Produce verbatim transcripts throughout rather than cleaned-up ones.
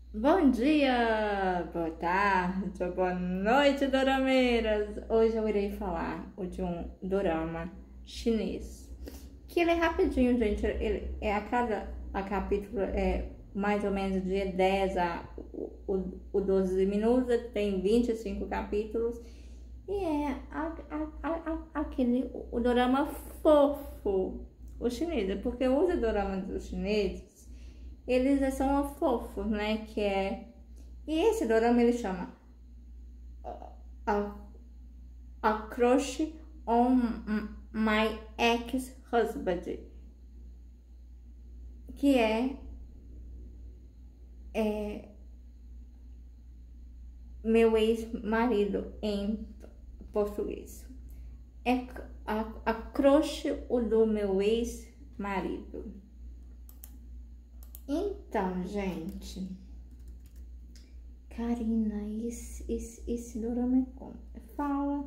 Bom dia, boa tarde, boa noite, dorameiras! Hoje eu irei falar de um dorama chinês, que ele é rapidinho, gente. Ele é a cada a capítulo é mais ou menos de dez a o, o, o doze minutos, tem vinte e cinco capítulos, e é a, a, a, a, aquele o dorama fofo, o chinês, porque os doramas dos chineses eles são fofos, né? Que é. E esse dorama ele chama A, a Crush on My Ex-Husband, que é, é meu ex-marido em português. É a, a crush do meu ex-marido. Então, gente, Karina, esse, esse, esse dorama é como? Fala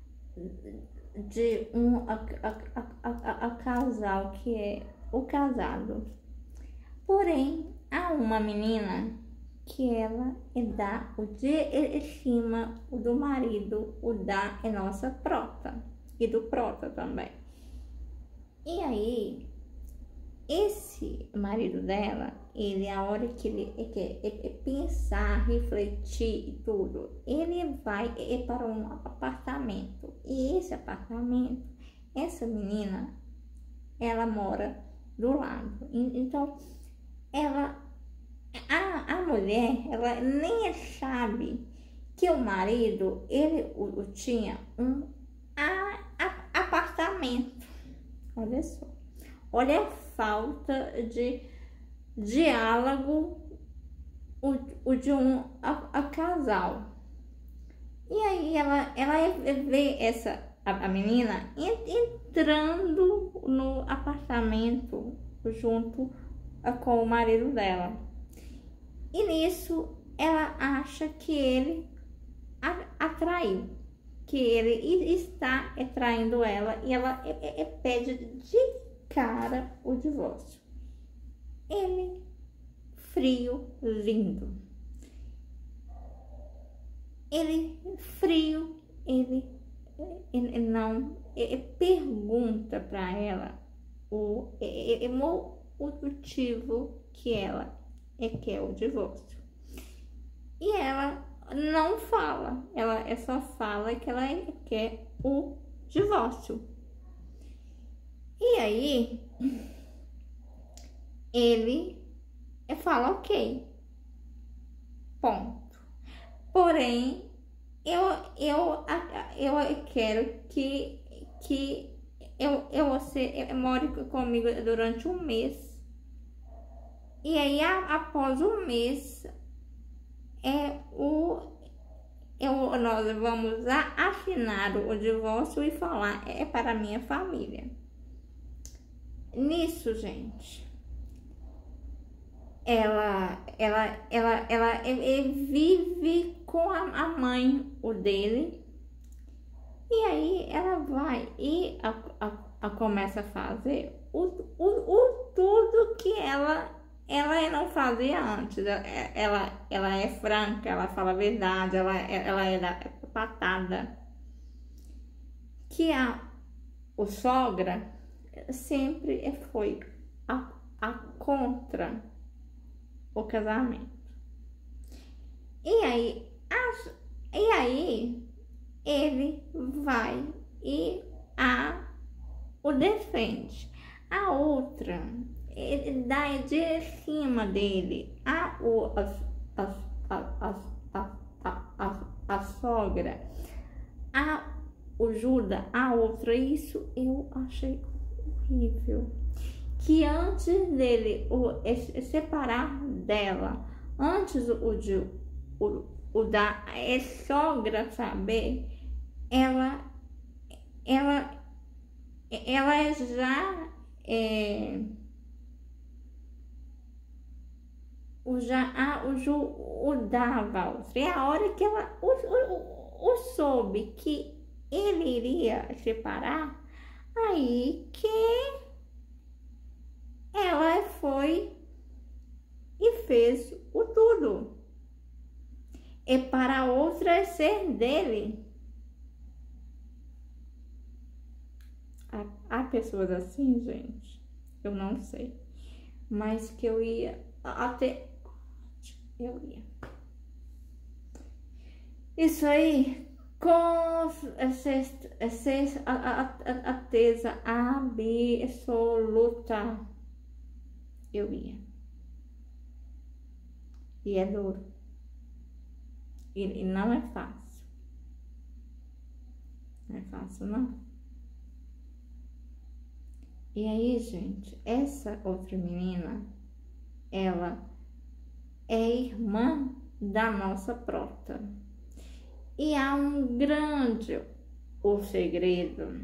de um a, a, a, a, a casal que é o casado. Porém, há uma menina que ela é da o de em cima, o do marido, o da é nossa prota e do prota também. E aí, esse marido dela, ele, a hora que ele quer é, é pensar, refletir e tudo, ele vai é, para um apartamento. E esse apartamento, essa menina, ela mora do lado. Então, ela, a, a mulher, ela nem sabe que o marido, ele o, o tinha um a, a, apartamento. Olha só. Olha a falta de diálogo o, o de um a, a casal. E aí ela, ela vê essa a, a menina entrando no apartamento junto com o marido dela. E nisso ela acha que ele a, atraiu, que ele está traindo ela, e ela é, é, pede de cara o divórcio. Ele, frio, lindo. Ele, frio, ele, ele não ele pergunta para ela o, o motivo que ela é, quer o divórcio. E ela não fala, ela só fala que ela quer o divórcio. E aí, ele fala ok, ponto. Porém, eu, eu, eu quero que, que eu, eu, você more comigo durante um mês. E aí, após um mês, é o, eu, nós vamos assinar o divórcio e falar, é para a minha família. Nisso, gente, ela, ela, ela, ela, ela vive com a, a mãe, o dele, e aí ela vai e a, a, a começa a fazer o, o, o tudo que ela, ela não fazia antes. Ela, ela é franca, ela fala a verdade, ela, ela é da patada. Que a o sogra sempre foi a, a contra o casamento. E aí, a, e aí ele vai e a o defende. A outra, ele dá de cima dele. A, o, a, a, a, a, a, a, a sogra, a o Judas, a outra. Isso eu achei horrível. Que antes dele o, separar dela, antes o de o, o da é sogra saber, ela ela ela já é, o já a, o Ju o dava. E a hora que ela o, o, o soube que ele iria separar, aí que ela foi e fez o tudo. E para outra é ser dele. Há, há pessoas assim, gente, eu não sei, mas que eu ia até, eu ia. Isso aí, com certeza absoluta, eu ia. E é duro. E, e não é fácil. Não é fácil, não. E aí, gente, essa outra menina, ela é irmã da nossa prota. E há um grande o segredo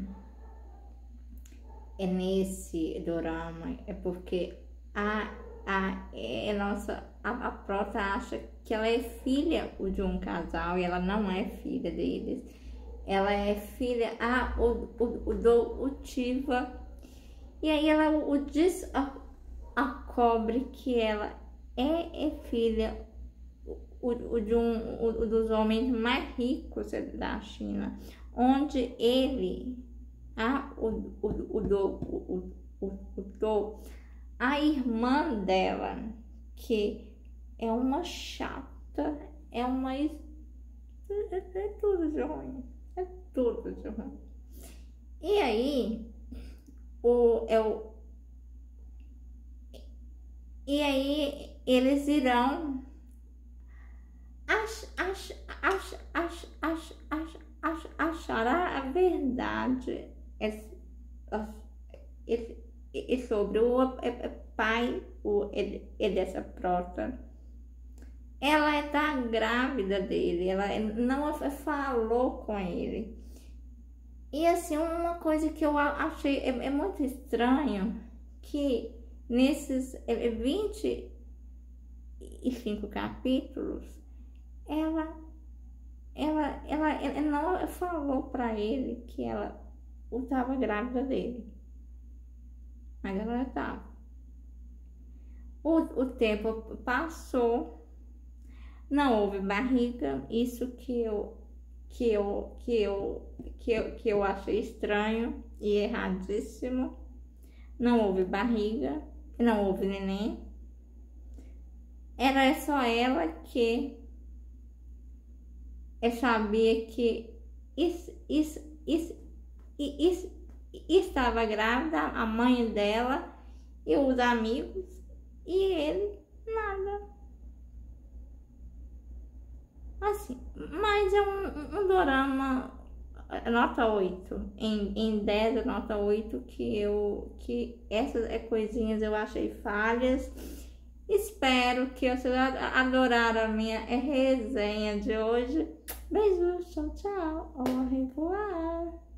é nesse dorama, é porque a, a, é nossa, a, a prota acha que ela é filha de um casal e ela não é filha deles. Ela é filha a, o, o, adotiva. E aí ela o diz a, a cobre que ela é, é filha o, o, de um o, dos homens mais ricos da China, onde ele a o, o, o, o, o, o, o, a irmã dela, que é uma chata, é uma é, é tudo de ruim, é tudo de ruim. E aí O, é o, e aí eles irão ach, ach, ach, ach, ach, ach, ach, achar a verdade é, é, é sobre o é, pai o, é, é dessa prota. Ela está grávida dele, ela não falou com ele. E assim, uma coisa que eu achei é, é muito estranho, que nesses é, vinte e cinco capítulos, ela, ela, ela, ela não falou para ele que ela estava grávida dele. Mas ela estava. O, o tempo passou, não houve barriga, isso que eu que eu, que eu, que eu, que eu achei estranho e erradíssimo. Não houve barriga, não houve neném. Era só ela que eu sabia que isso, isso, isso, isso, estava grávida, a mãe dela e os amigos, e ele nada. Assim, mas é um, um dorama nota oito, em, em dez, nota oito, que eu, que essas coisinhas eu achei falhas. Espero que vocês adoraram a minha resenha de hoje. Beijos, tchau, tchau, au revoir.